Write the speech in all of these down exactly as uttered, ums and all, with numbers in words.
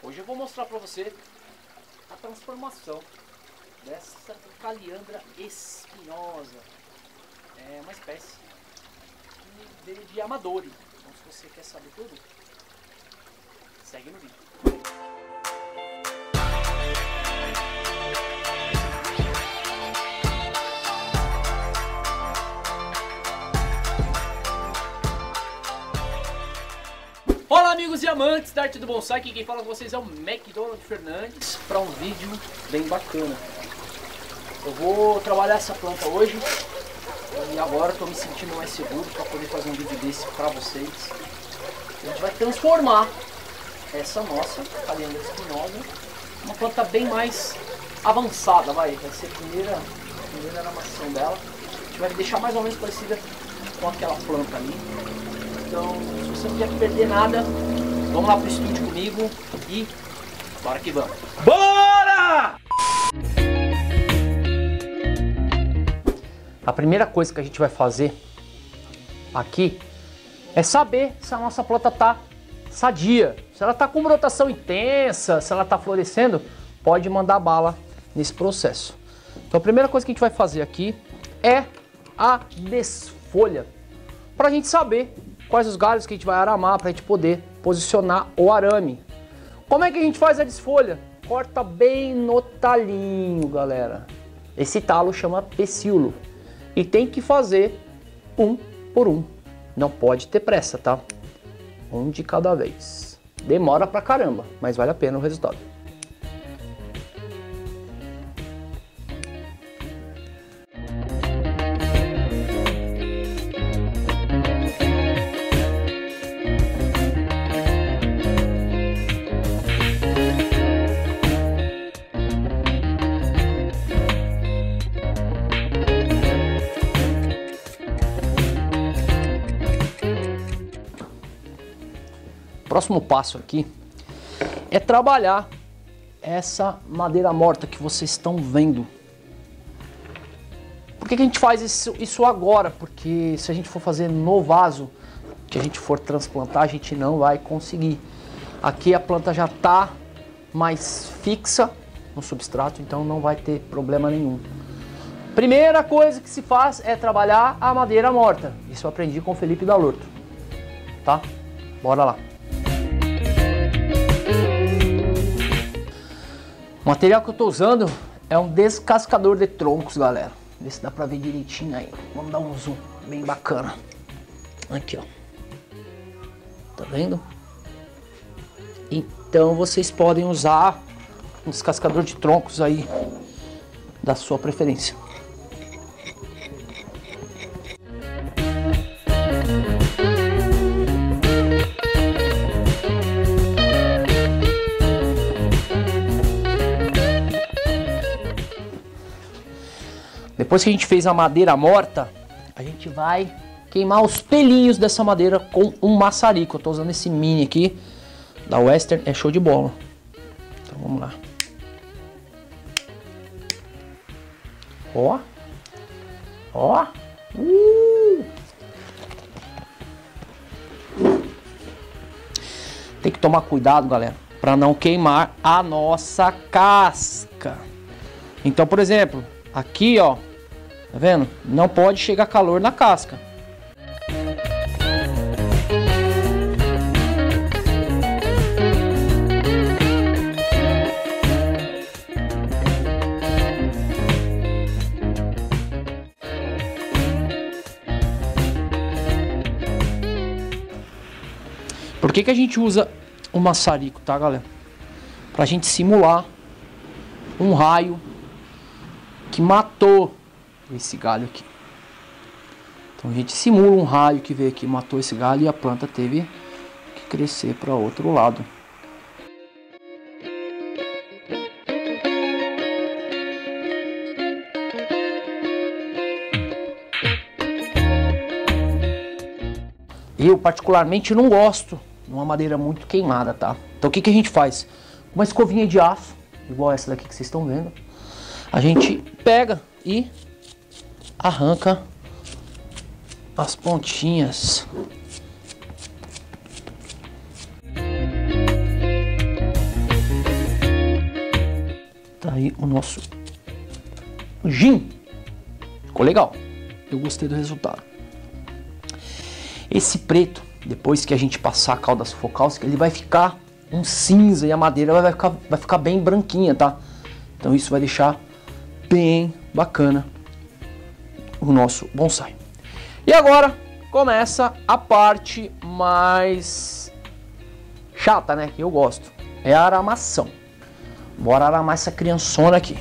Hoje eu vou mostrar para você a transformação dessa Calliandra espinhosa. É uma espécie de, de amadori. Então, se você quer saber tudo, segue no vídeo. Olá amigos e amantes da arte do bonsai, aqui quem fala com vocês é o McDonald Fernandes para um vídeo bem bacana. Eu vou trabalhar essa planta hoje e agora estou me sentindo mais seguro para poder fazer um vídeo desse para vocês. A gente vai transformar essa nossa Calliandra espinhosa em uma planta bem mais avançada, vai, vai ser a primeira, a primeira armação dela. A gente vai deixar mais ou menos parecida com aquela planta ali. Então, se você não quer perder nada, vamos lá pro estúdio comigo e bora que vamos. Bora! A primeira coisa que a gente vai fazer aqui é saber se a nossa planta tá sadia. Se ela tá com brotação intensa, se ela tá florescendo, pode mandar bala nesse processo. Então a primeira coisa que a gente vai fazer aqui é a desfolha, para a gente saber quais os galhos que a gente vai aramar para a gente poder posicionar o arame. Como é que a gente faz a desfolha? Corta bem no talinho, galera. Esse talo chama pecíolo. E tem que fazer um por um. Não pode ter pressa, tá? Um de cada vez. Demora pra caramba, mas vale a pena o resultado. O próximo passo aqui é trabalhar essa madeira morta que vocês estão vendo. Por que que a gente faz isso, isso agora? Porque se a gente for fazer no vaso, que a gente for transplantar, a gente não vai conseguir. Aqui a planta já está mais fixa no substrato, então não vai ter problema nenhum. Primeira coisa que se faz é trabalhar a madeira morta. Isso eu aprendi com o Felipe Dalorto, tá? Bora lá. O material que eu estou usando é um descascador de troncos, galera. Vê se dá pra ver direitinho aí. Vamos dar um zoom bem bacana. Aqui, ó. Tá vendo? Então vocês podem usar um descascador de troncos aí da sua preferência. Depois que a gente fez a madeira morta, a gente vai queimar os pelinhos dessa madeira com um maçarico. Eu tô usando esse mini aqui da Western, é show de bola. Então vamos lá. Ó. Ó. Uh. Tem que tomar cuidado, galera, para não queimar a nossa casca. Então, por exemplo, aqui, ó, tá vendo? Não pode chegar calor na casca. Por que que a gente usa o maçarico, tá, galera? Pra gente simular um raio que matou esse galho aqui. Então a gente simula um raio que veio aqui, matou esse galho e a planta teve que crescer para outro lado. Eu particularmente não gosto de uma madeira muito queimada, tá? Então o que que a gente faz? Uma escovinha de aço, igual essa daqui que vocês estão vendo, a gente pega e arranca as pontinhas. Tá aí o nosso gin. Ficou legal. Eu gostei do resultado. Esse preto, depois que a gente passar a calda sufocáustica, ele vai ficar um cinza e a madeira vai ficar, vai ficar bem branquinha, tá? Então isso vai deixar bem bacana o nosso bonsai. E agora começa a parte mais chata, né? Que eu gosto. É a aramação. Bora aramar essa criançona aqui.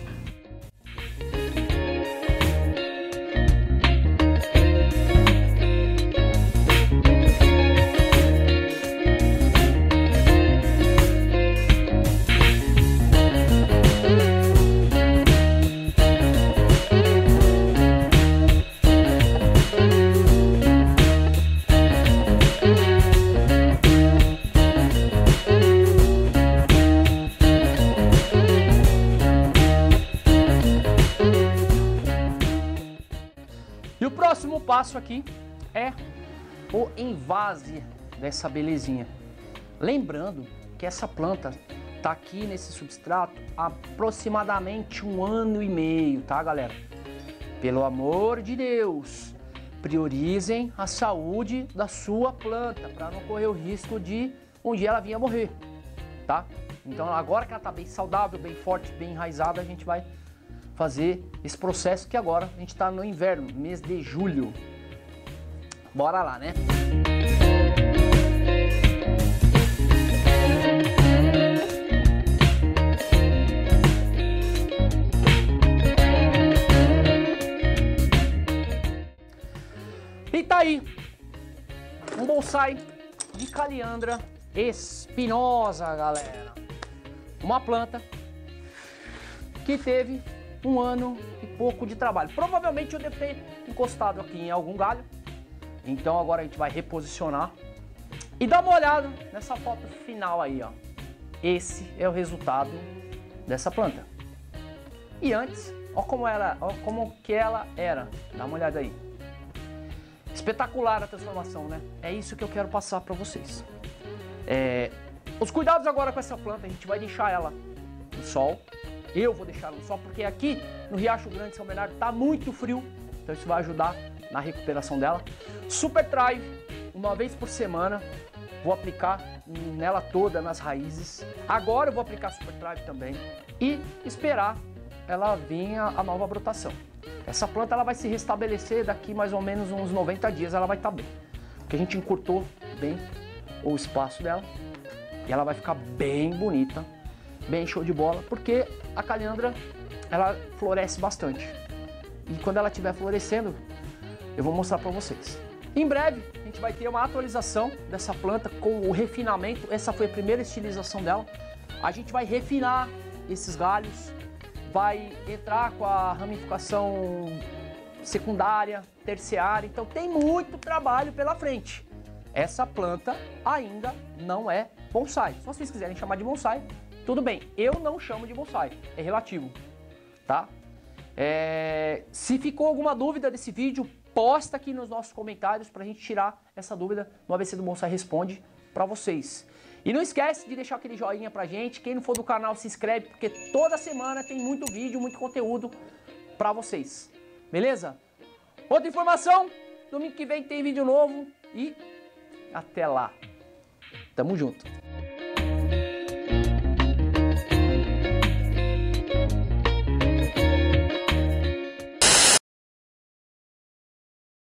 E o próximo passo aqui é o envase dessa belezinha. Lembrando que essa planta tá aqui nesse substrato há aproximadamente um ano e meio, tá, galera? Pelo amor de Deus, priorizem a saúde da sua planta para não correr o risco de um dia ela vir a morrer, tá? Então agora que ela tá bem saudável, bem forte, bem enraizada, a gente vai fazer esse processo, que agora a gente está no inverno, mês de julho. Bora lá, né? E tá aí um bonsai de caliandra espinosa, galera. Uma planta que teve um ano e pouco de trabalho. Provavelmente eu devo ter encostado aqui em algum galho. Então agora a gente vai reposicionar e dar uma olhada nessa foto final aí, ó. Esse é o resultado dessa planta. E antes, ó como ela, ó como que ela era. Dá uma olhada aí. Espetacular a transformação, né? É isso que eu quero passar para vocês. É, os cuidados agora com essa planta, a gente vai deixar ela no sol. Eu vou deixar no sol porque aqui no Riacho Grande, São Bernardo, tá muito frio. Então isso vai ajudar na recuperação dela. Super Thrive, uma vez por semana, vou aplicar nela toda, nas raízes. Agora eu vou aplicar Super Thrive também e esperar ela vir a, a nova brotação. Essa planta ela vai se restabelecer daqui mais ou menos uns noventa dias, ela vai estar bem. Porque a gente encurtou bem o espaço dela e ela vai ficar bem bonita. Bem show de bola, porque a caliandra ela floresce bastante. E quando ela estiver florescendo, eu vou mostrar para vocês. Em breve, a gente vai ter uma atualização dessa planta com o refinamento. Essa foi a primeira estilização dela. A gente vai refinar esses galhos, vai entrar com a ramificação secundária, terciária. Então tem muito trabalho pela frente. Essa planta ainda não é bonsai. Se vocês quiserem chamar de bonsai, tudo bem, eu não chamo de bonsai, é relativo, tá? É, se ficou alguma dúvida desse vídeo, posta aqui nos nossos comentários pra gente tirar essa dúvida no A B C do Bonsai Responde pra vocês. E não esquece de deixar aquele joinha pra gente, quem não for do canal se inscreve, porque toda semana tem muito vídeo, muito conteúdo pra vocês, beleza? Outra informação, domingo que vem tem vídeo novo e até lá, tamo junto!